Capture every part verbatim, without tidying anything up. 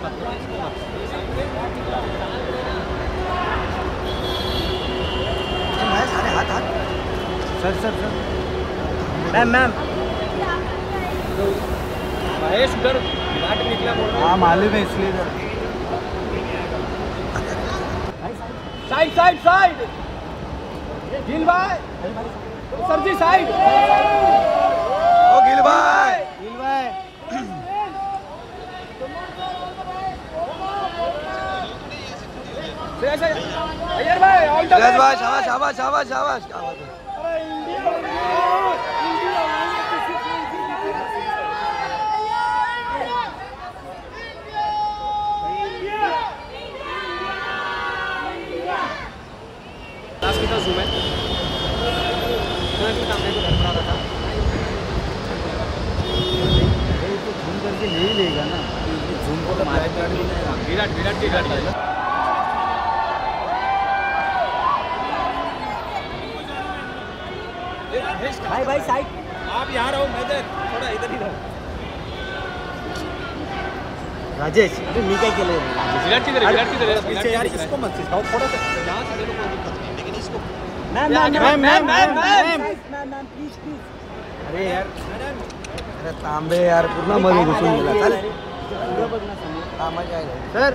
सारे हाथ हाथ sir sir sir ma'am ma'am Mahesh उधर घाट निकला बोल रहा। हाँ मालूम है इसलिए साइड साइड साइड गिल भाई सर जी साइड ओ गिल भाई गिल भाई अय्यर भाई ऑल द बेस्ट भाई शाबाश शाबाश शाबाश शाबाश क्या बात है। लास्ट कितना जूम है तुरंत सामने को धड़पड़ा रहा था तो झूम करके ले ही लेगा ना झूम को तो मारे विराट विराट की गाड़ी है भाई भाई साइड आप यहाँ रहो मैं थोड़ा इधर ही रहो राजेश अरे मी काय केले विराट की तरह विराट की तरह पीछे यार इसको मत सिखाओ थोड़ा सा यहाँ से देखो कोई दिक्कत नहीं लेकिन इसको ma'am ma'am ma'am ma'am ma'am ma'am ma'am please please अरे यार अरे तांबे यार पूर्ण मध्ये घुसून गेला चल कामा काय सर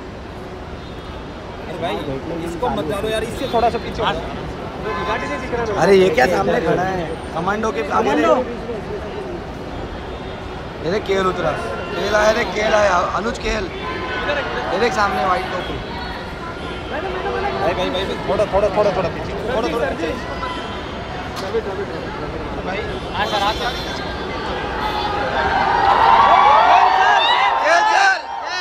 अरे भाई इसको मत डालो यार इससे थोड़ा सा पीछे अरे ये क्या सामने खड़ा है कमांडो के सामने ये देख केल उतरा केल आया रे केल आया अनुज केल ये देख सामने वाइट टोपी भाई भाई भाई थोड़ा थोड़ा थोड़ा थोड़ा पीछे थोड़ा थोड़ा पीछे भाई हां सर हां सर केल चल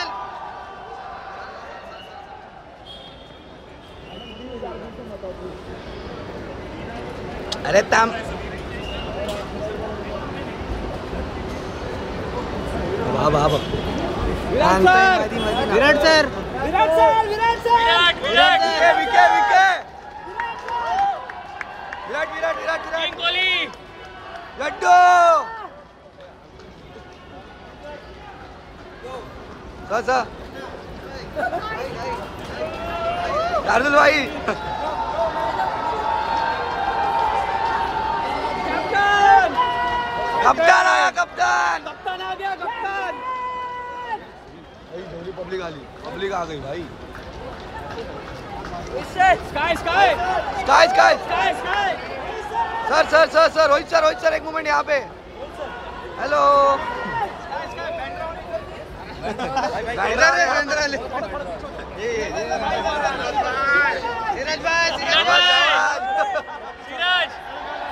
अरे ताम बाबा बाबा Virat sir Virat sir Virat sir Virat Virat VK VK Virat Virat Virat Virat Kohli लड्डू सा शार्दुल भाई कप्तान आया कप्तान कप्तान आ गया कप्तान भाई पब्लिक आ गई पब्लिक आ गई भाई Sky Sky Sky Sky Sky Sky sir sir sir sir Rohit sir Rohit sir एक मोमेंट यहाँ पे हेलो सिराज भाई Siraj Siraj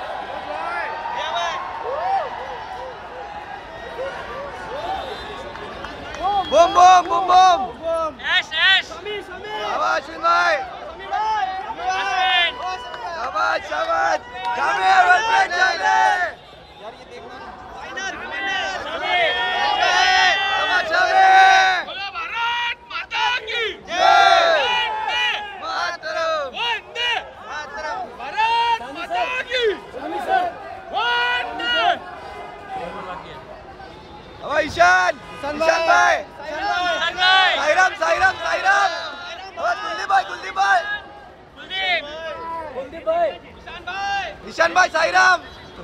boom boom boom boom Ash Ash Sameer Sameer शाबाश अश्विन भाई अश्विन शाबाश शाबाश शामिर वेल प्लेड जाने यार ये देखना फाइनल समीर शाबाश शामिर बोलो भारत माता की जय वंदे मातरम वंदे मातरम भारत माता की समीर सर वंदे अब ईशान ईशान भाई साईराम साईराम साईराम और कुलदीप भाई कुलदीप भाई कुलदीप कुलदीप भाई ईशान भाई ईशान भाई साईराम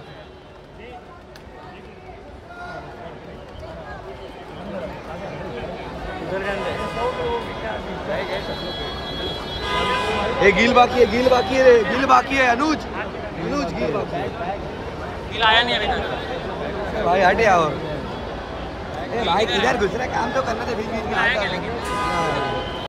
ये गिल बाकी है गिल बाकी है गिल बाकी है अनुज अनुज गिल बाकी है गिल आया नहीं अभी तक भाई हटे और भाई किधर घुस रहा है काम तो करना था बीच बीच में